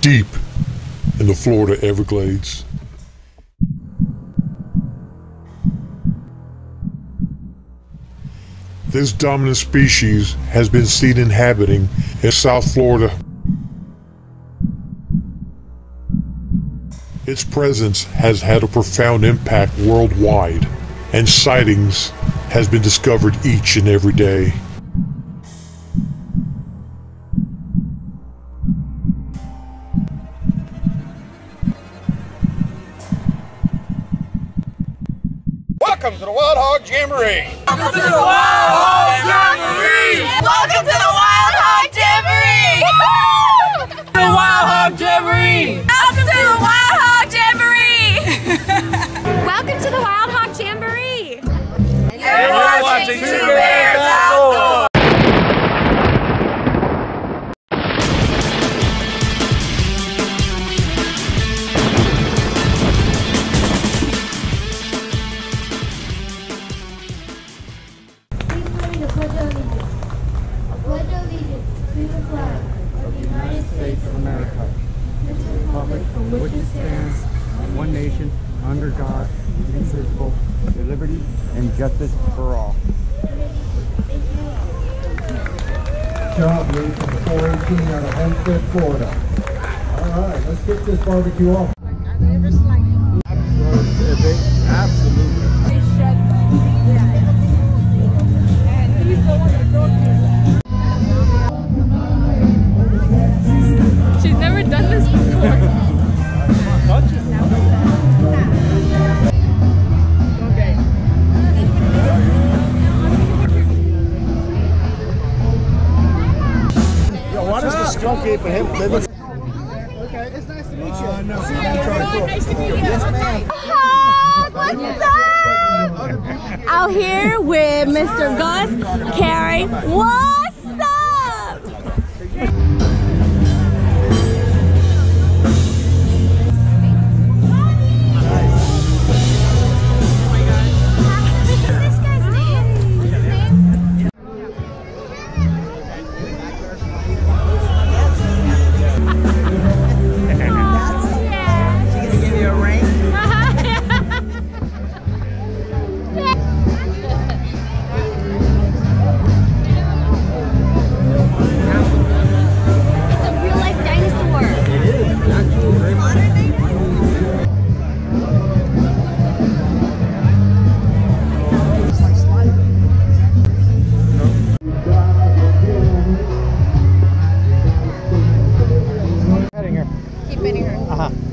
deep in the Florida Everglades. This dominant species has been seen inhabiting in South Florida. Its presence has had a profound impact worldwide, and sightings has been discovered each and every day. Welcome to the Wild Hog Jamboree! Welcome to the Wild Hog Jamboree! Welcome to the Wild Hog Jamboree! The Wild Hog Jamboree! Welcome to the Wild Hog Jamboree! Welcome to the Wild Hog Jamboree! You're watching Two Bears Outdoors! Which it stands, one nation, under God, indivisible, with liberty and justice for all. Job lead from the 418 out of Homestead, Florida. All right, let's get this barbecue off. Absolutely. She's never done this before. Why does the skunk ape and him live in? Okay, it's nice to meet you. Nice to meet you. Yes, ma'am. What's up? Out here with Mr. Gus, Carrie. What's up? Uh-huh.